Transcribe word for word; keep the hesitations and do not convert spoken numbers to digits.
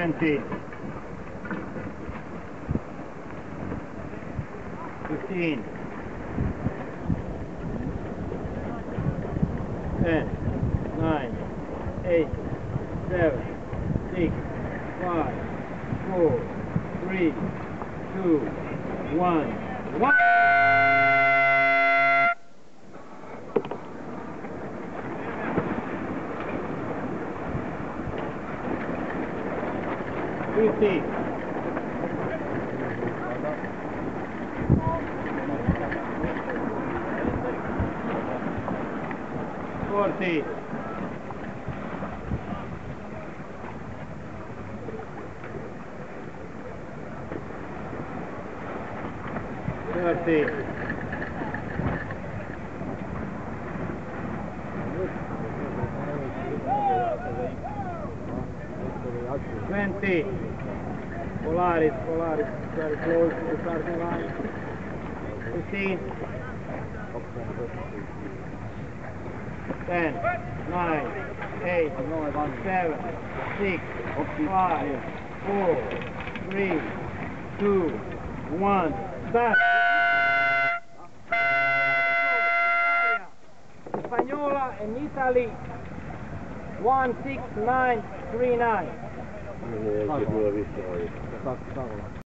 twenty, fifteen, ten, nine, eight, seven, six, five, four, three, two, one, one. Fifty. Forty. Thirty. Twenty. Polaris, Polaris, very close to the starting line. Fifteen. Ten, nine, eight, seven, six, five, four, three, two, one, start. Spagnola and Italy one six nine three nine.